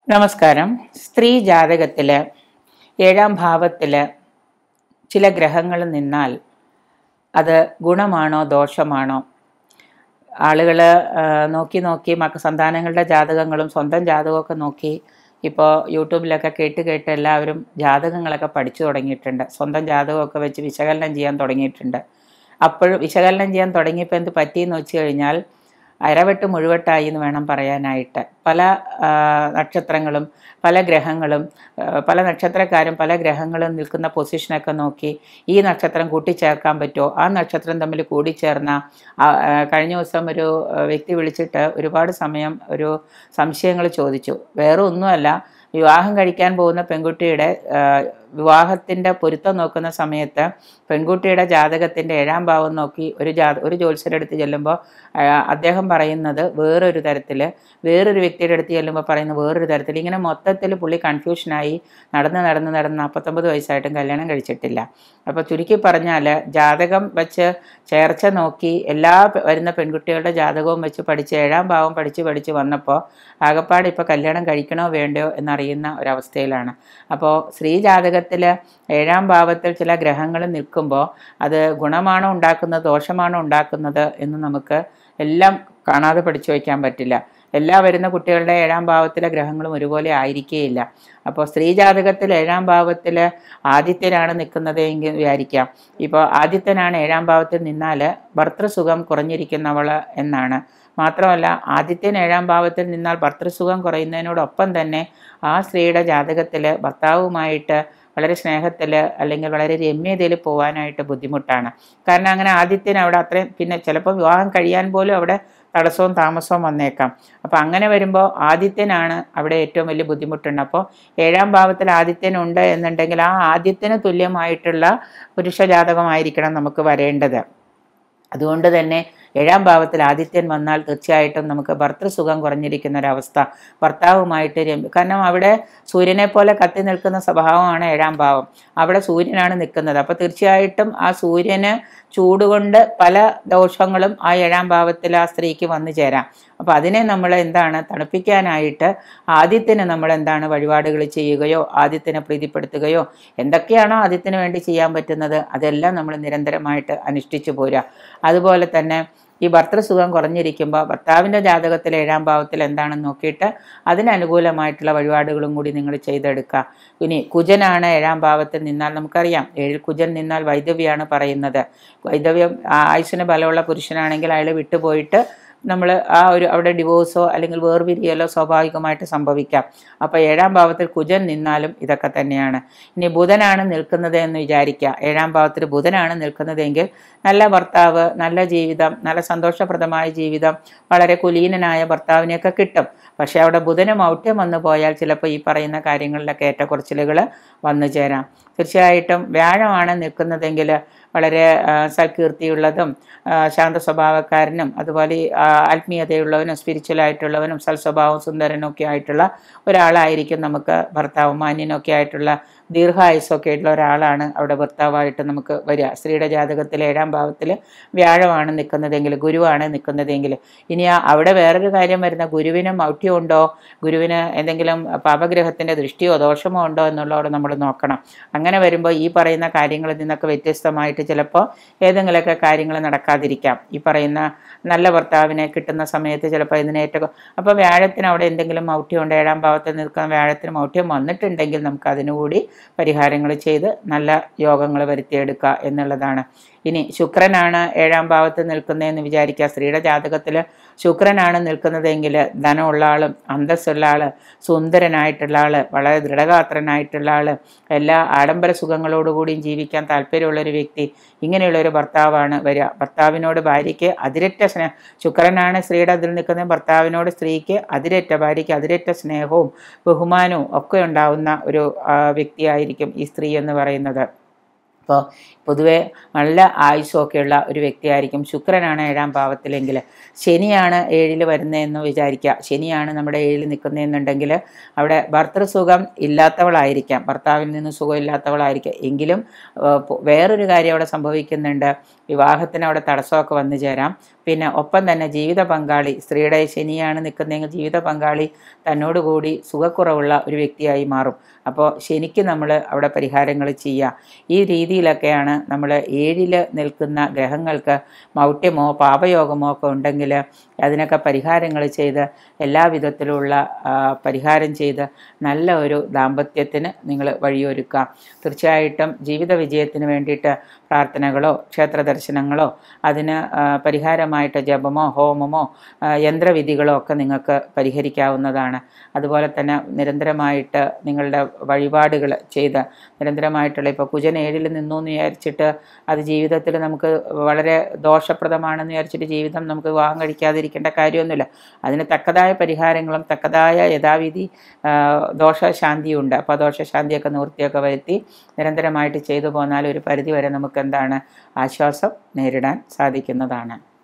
നമസ്കാരം. സ്ത്രീ ജാതകത്തിൽ ഏഴാം ഭാവത്തിൽ ചില ഗ്രഹങ്ങൾ നിന്നാൽ അത് ഗുണമാണോ ദോഷമാണോ? ആളുകൾ നോക്കി സന്താനങ്ങളുടെ ജാതകങ്ങളും സ്വന്തം ജാതകമൊക്കെ നോക്കി ഇപ്പോൾ യൂട്യൂബിലൊക്കെ കേട്ട് എല്ലാവരും ജാതകങ്ങളൊക്കെ പഠിച്ചു തുടങ്ങിയിട്ടുണ്ട്. സ്വന്തം ജാതകമൊക്കെ വെച്ച് വിശകലനം ചെയ്യാൻ തുടങ്ങിയിട്ടുണ്ട്. അപ്പോൾ വിശകലനം ചെയ്യാൻ തുടങ്ങിയപ്പോൾ എന്ത് പറ്റിയെന്ന് വെച്ച് കഴിഞ്ഞാൽ അരവെട്ട് മുഴുവട്ടായി എന്ന് വേണം പറയാനായിട്ട്. പല നക്ഷത്രങ്ങളും പല ഗ്രഹങ്ങളും പല നക്ഷത്രക്കാരും പല ഗ്രഹങ്ങളും നിൽക്കുന്ന പൊസിഷനൊക്കെ നോക്കി ഈ നക്ഷത്രം കൂട്ടിച്ചേർക്കാൻ പറ്റുമോ, ആ നക്ഷത്രം തമ്മിൽ കൂടിച്ചേർന്ന കഴിഞ്ഞ ദിവസം ഒരു വ്യക്തി വിളിച്ചിട്ട് ഒരുപാട് സമയം ഒരു സംശയങ്ങൾ ചോദിച്ചു. വേറെ ഒന്നുമല്ല, വിവാഹം കഴിക്കാൻ പോകുന്ന പെൺകുട്ടിയുടെ വിവാഹത്തിൻ്റെ പൊരുത്തം നോക്കുന്ന സമയത്ത് പെൺകുട്ടിയുടെ ജാതകത്തിൻ്റെ ഏഴാം ഭാവം നോക്കി ഒരു ജ്യോത്സ്യരുടെ അടുത്ത് ചെല്ലുമ്പോൾ അദ്ദേഹം പറയുന്നത് വേറൊരു തരത്തിൽ, വേറൊരു വ്യക്തിയുടെ അടുത്ത് ചെല്ലുമ്പോൾ പറയുന്നത് വേറൊരു തരത്തിൽ. ഇങ്ങനെ മൊത്തത്തിൽ പുള്ളി കൺഫ്യൂഷനായി നടന്ന് 49 വയസ്സായിട്ടും കല്യാണം കഴിച്ചിട്ടില്ല. അപ്പോൾ ചുരുക്കി പറഞ്ഞാൽ ജാതകം വെച്ച് ചേർച്ച നോക്കി എല്ലാ വരുന്ന പെൺകുട്ടികളുടെ ജാതകവും വെച്ച് പഠിച്ച് ഏഴാം ഭാവം പഠിച്ച് വന്നപ്പോൾ ആകപ്പാട് ഇപ്പോൾ കല്യാണം കഴിക്കണോ വേണ്ടയോ എന്നറിയുന്ന ഒരവസ്ഥയിലാണ്. അപ്പോൾ സ്ത്രീ ജാതകത്തിൽ ഏഴാം ഭാവത്തിൽ ചില ഗ്രഹങ്ങൾ നിൽക്കുമ്പോൾ അത് ഗുണമാണോ ഉണ്ടാക്കുന്നത് ദോഷമാണോ ഉണ്ടാക്കുന്നത് എന്ന് നമുക്ക് എല്ലാം കാണാതെ പഠിച്ചു വയ്ക്കാൻ പറ്റില്ല. എല്ലാ വരുന്ന കുട്ടികളുടെ ഏഴാം ഭാവത്തിലെ ഗ്രഹങ്ങളും ഒരുപോലെ ആയിരിക്കുകയില്ല. അപ്പോൾ സ്ത്രീ ജാതകത്തിൽ ഏഴാം ഭാവത്തിൽ ആദിത്യനാണ് നിൽക്കുന്നത് എങ്കിൽ വിചാരിക്കാം, ഇപ്പോൾ ആദിത്യനാണ് ഏഴാം ഭാവത്തിൽ നിന്നാൽ ഭർത്തൃസുഖം കുറഞ്ഞിരിക്കുന്നവൾ എന്നാണ്. മാത്രമല്ല ആദിത്യൻ ഏഴാം ഭാവത്തിൽ നിന്നാൽ ഭർത്തൃസുഖം കുറയുന്നതിനോടൊപ്പം തന്നെ ആ സ്ത്രീയുടെ ജാതകത്തിൽ ഭർത്താവുമായിട്ട് വളരെ സ്നേഹത്തിൽ അല്ലെങ്കിൽ വളരെ രമ്യതയിൽ പോകാനായിട്ട് ബുദ്ധിമുട്ടാണ്. കാരണം അങ്ങനെ ആദിത്യൻ അവിടെ അത്രയും, പിന്നെ ചിലപ്പോൾ വിവാഹം കഴിയാൻ പോലും അവിടെ തടസ്സവും താമസവും വന്നേക്കാം. അപ്പോൾ അങ്ങനെ വരുമ്പോൾ ആദിത്യനാണ് അവിടെ ഏറ്റവും വലിയ ബുദ്ധിമുട്ടുണ്ട്. അപ്പോൾ ഏഴാം ഭാവത്തിൽ ആദിത്യനുണ്ട് എന്നുണ്ടെങ്കിൽ ആ ആദിത്യന് തുല്യമായിട്ടുള്ള പുരുഷ ജാതകമായിരിക്കണം നമുക്ക് വരേണ്ടത്. അതുകൊണ്ട് തന്നെ ഏഴാം ഭാവത്തിൽ ആദിത്യൻ വന്നാൽ തീർച്ചയായിട്ടും നമുക്ക് ഭർത്തൃസുഖം കുറഞ്ഞിരിക്കുന്ന ഒരവസ്ഥ, ഭർത്താവുമായിട്ട് കാരണം അവിടെ സൂര്യനെ പോലെ കത്തി നിൽക്കുന്ന സ്വഭാവമാണ് ഏഴാം ഭാവം. അവിടെ സൂര്യനാണ് നിൽക്കുന്നത്. അപ്പോൾ തീർച്ചയായിട്ടും ആ സൂര്യന് ചൂടുകൊണ്ട് പല ദോഷങ്ങളും ആ ഏഴാം ഭാവത്തിൽ ആ സ്ത്രീക്ക് വന്നു ചേരാം. അപ്പോൾ അതിനെ നമ്മൾ എന്താണ് തണുപ്പിക്കാനായിട്ട് ആദിത്യന് നമ്മൾ എന്താണ് വഴിപാടുകൾ ചെയ്യുകയോ ആദിത്യനെ പ്രീതിപ്പെടുത്തുകയോ എന്തൊക്കെയാണോ ആദിത്യന് വേണ്ടി ചെയ്യാൻ പറ്റുന്നത് അതെല്ലാം നമ്മൾ നിരന്തരമായിട്ട് അനുഷ്ഠിച്ചു പോരുക. അതുപോലെ തന്നെ ഈ ഭർത്തൃസുഖം കുറഞ്ഞിരിക്കുമ്പോൾ ഭർത്താവിൻ്റെ ജാതകത്തിൽ ഏഴാം ഭാവത്തിൽ എന്താണെന്ന് നോക്കിയിട്ട് അതിനനുകൂലമായിട്ടുള്ള വഴിപാടുകളും കൂടി നിങ്ങൾ ചെയ്തെടുക്കുക. ഇനി കുജനാണ് ഏഴാം ഭാവത്തിൽ നിന്നാൽ നമുക്കറിയാം, കുജൻ നിന്നാൽ വൈദവ്യമാണ് പറയുന്നത്. വൈദവ്യം ആയുസ്സിന് ബലമുള്ള പുരുഷനാണെങ്കിൽ അയാൾ വിട്ടുപോയിട്ട് നമ്മൾ അവിടെ ഡിവോഴ്സോ അല്ലെങ്കിൽ വേർപിരിയലോ സ്വാഭാവികമായിട്ട് സംഭവിക്കാം. അപ്പോൾ ഏഴാം ഭാവത്തിൽ കുജൻ നിന്നാലും ഇതൊക്കെ തന്നെയാണ്. ഇനി ബുധനാണ് നിൽക്കുന്നത് എന്ന് വിചാരിക്കുക, ഏഴാം ഭാവത്തിൽ ബുധനാണ് നിൽക്കുന്നതെങ്കിൽ നല്ല ഭർത്താവ്, നല്ല ജീവിതം, നല്ല സന്തോഷപ്രദമായ ജീവിതം, വളരെ കുലീനനായ ഭർത്താവിനെയൊക്കെ കിട്ടും. പക്ഷേ അവിടെ ബുധന് മൗഢ്യം വന്നു പോയാൽ ചിലപ്പോൾ ഈ പറയുന്ന കാര്യങ്ങളിലൊക്കെ ഏറ്റക്കുറച്ചിലുകൾ വന്നു ചേരാം. തീർച്ചയായിട്ടും വ്യാഴമാണ് നിൽക്കുന്നതെങ്കിൽ വളരെ സൽകീർത്തിയുള്ളതും ശാന്ത സ്വഭാവക്കാരനും അതുപോലെ ആത്മീയതയുള്ളവനും സ്പിരിച്വലായിട്ടുള്ളവനും സൽസ്വഭാവം സുന്ദരനും ഒക്കെ ആയിട്ടുള്ള ഒരാളായിരിക്കും നമുക്ക് ഭർത്താവ്. മാന്യനൊക്കെ ആയിട്ടുള്ള ദീർഘായുസ്സൊക്കെ ആയിട്ടുള്ള ഒരാളാണ് അവിടെ ഭർത്താവായിട്ട് നമുക്ക് വരിക. സ്ത്രീയുടെ ജാതകത്തിൽ ഏഴാം ഭാവത്തിൽ വ്യാഴമാണ് നിൽക്കുന്നതെങ്കിൽ, ഗുരുവാണ് നിൽക്കുന്നതെങ്കിൽ. ഇനി അവിടെ വേറൊരു കാര്യം വരുന്ന, ഗുരുവിന് മൗഢ്യമുണ്ടോ, ഗുരുവിന് എന്തെങ്കിലും പാപഗ്രഹത്തിൻ്റെ ദൃഷ്ടിയോ ദോഷമോ ഉണ്ടോ എന്നുള്ളതോടെ നമ്മൾ നോക്കണം. അങ്ങനെ വരുമ്പോൾ ഈ പറയുന്ന കാര്യങ്ങളിൽ നിന്നൊക്കെ വ്യത്യസ്തമായിട്ട് ചിലപ്പോൾ ഏതെങ്കിലുമൊക്കെ കാര്യങ്ങൾ നടക്കാതിരിക്കാം. ഈ പറയുന്ന നല്ല ഭർത്താവിനെ കിട്ടുന്ന സമയത്ത് ചിലപ്പോൾ ഇതിനേറ്റവും, അപ്പോൾ വ്യാഴത്തിന് അവിടെ എന്തെങ്കിലും മൗഢ്യമുണ്ട്, ഏഴാം ഭാവത്തിൽ നിൽക്കുന്ന വ്യാഴത്തിന് മൗഢ്യം വന്നിട്ടുണ്ടെങ്കിൽ നമുക്ക് അതിനുകൂടി പരിഹാരങ്ങൾ ചെയ്ത് നല്ല യോഗങ്ങൾ വരുത്തിയെടുക്കുക എന്നുള്ളതാണ്. ഇനി ശുക്രനാണ് ഏഴാം ഭാവത്തിൽ നിൽക്കുന്നതെന്ന് വിചാരിക്കുക, സ്ത്രീയുടെ ജാതകത്തിൽ ശുക്രനാണ് നിൽക്കുന്നതെങ്കിൽ ധനമുള്ള ആളും അന്തസ്സുള്ള ആൾ, സുന്ദരനായിട്ടുള്ള ആൾ, വളരെ ദൃഢഗാത്രനായിട്ടുള്ള ആൾ, എല്ലാ ആഡംബര സുഖങ്ങളോടുകൂടിയും ജീവിക്കാൻ താല്പര്യമുള്ളൊരു വ്യക്തി, ഇങ്ങനെയുള്ളൊരു ഭർത്താവാണ് വരിക. ഭർത്താവിനോട് ഭാര്യയ്ക്ക് അതിരറ്റ ശുക്രനാണ് സ്ത്രീയുടെ അതിൽ നിൽക്കുന്നത്, ഭർത്താവിനോട് സ്ത്രീക്ക് അതിരറ്റ, ഭാര്യയ്ക്ക് അതിരറ്റ സ്നേഹവും ബഹുമാനവും ഒക്കെ ഉണ്ടാവുന്ന ഒരു വ്യക്തിയായിരിക്കും ഈ സ്ത്രീ എന്ന് പറയുന്നത്. അപ്പോൾ പൊതുവെ നല്ല ആയുസ്സൊക്കെയുള്ള ഒരു വ്യക്തിയായിരിക്കും. ശുക്രനാണ് 7ാം ഭാവത്തിലെങ്കിൽ, ശനിയാണ് 7ൽ വരുന്നതെന്ന് വിചാരിക്കുക. ശനിയാണ് നമ്മുടെ 7ൽ നിൽക്കുന്നതെന്നുണ്ടെങ്കിൽ അവിടെ ഭർത്തൃസുഖം ഇല്ലാത്തവളായിരിക്കാം, ഭർത്താവിൽ നിന്ന് സുഖം ഇല്ലാത്തവളായിരിക്കാം. എങ്കിലും വേറൊരു കാര്യം അവിടെ സംഭവിക്കുന്നുണ്ട്. വിവാഹത്തിന് അവിടെ തടസ്സമൊക്കെ വന്നു ചേരാം. പിന്നെ ഒപ്പം തന്നെ ജീവിത പങ്കാളി, സ്ത്രീയുടെ ശനിയാണ് നിൽക്കുന്നതെങ്കിൽ ജീവിത പങ്കാളി തന്നോടുകൂടി സുഖക്കുറവുള്ള ഒരു വ്യക്തിയായി മാറും. അപ്പോൾ ശനിക്ക് നമ്മൾ അവിടെ പരിഹാരങ്ങൾ ചെയ്യുക. ഈ രീതിയിലൊക്കെയാണ് നമ്മൾ 7ൽ നിൽക്കുന്ന ഗ്രഹങ്ങൾക്ക് മൗഢ്യമോ പാപയോഗമോ ഒക്കെ ഉണ്ടെങ്കിൽ അതിനൊക്കെ പരിഹാരങ്ങൾ ചെയ്ത് എല്ലാവിധത്തിലുള്ള പരിഹാരം ചെയ്ത് നല്ല ഒരു ദാമ്പത്യത്തിന് നിങ്ങൾ വഴിയൊരുക്കാം. തീർച്ചയായിട്ടും ജീവിത വിജയത്തിന് വേണ്ടിയിട്ട് പ്രാർത്ഥനകളോ ക്ഷേത്ര ദർശനങ്ങളോ അതിന് പരിഹാരമായിട്ട് ജപമോ ഹോമമോ യന്ത്രവിധികളോ ഒക്കെ നിങ്ങൾക്ക് പരിഹരിക്കാവുന്നതാണ്. അതുപോലെ തന്നെ നിരന്തരമായിട്ട് നിങ്ങളുടെ വഴിപാടുകൾ ചെയ്ത് നിരന്തരമായിട്ടുള്ള, ഇപ്പോൾ കുജൻ 7ൽ നിന്നു എന്ന് വിചാരിച്ചിട്ട് അത് ജീവിതത്തിൽ നമുക്ക് വളരെ ദോഷപ്രദമാണെന്ന് വിചാരിച്ചിട്ട് ജീവിതം നമുക്ക് വിവാഹം കഴിക്കാതിരിക്കേണ്ട കാര്യമൊന്നുമില്ല. അതിന് തക്കതായ പരിഹാരങ്ങളും തക്കതായ യഥാവിധി ദോഷശാന്തിയും ഉണ്ട്. അപ്പോൾ ദോഷശാന്തിയൊക്കെ നിവൃത്തിയൊക്കെ വരുത്തി നിരന്തരമായിട്ട് ചെയ്തു പോന്നാൽ ഒരു പരിധിവരെ നമുക്ക് എന്താണ് ആശ്വാസം നേരിടാൻ സാധിക്കുന്നതാണ്.